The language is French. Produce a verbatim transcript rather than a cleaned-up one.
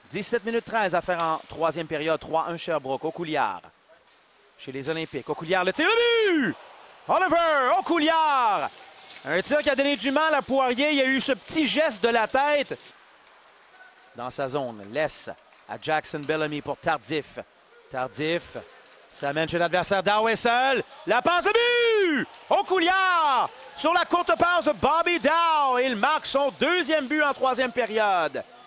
dix-sept minutes treize à faire en troisième période. trois un Sherbrooke. Aucouliard. Chez les Olympiques. Aucouliard, le tir au but! Oliver Aucouliard! Un tir qui a donné du mal à Poirier. Il y a eu ce petit geste de la tête. Dans sa zone, laisse à Jackson Bellamy pour Tardif. Tardif s'amène chez l'adversaire. Dow est seul. La passe de but! Aucouliard! Sur la courte passe de Bobby Dow. Il marque son deuxième but en troisième période.